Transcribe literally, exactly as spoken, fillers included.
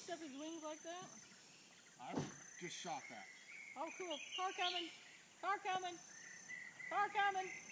up his wings like that? I just shot that. Oh, cool. Car coming. Car coming. Car coming.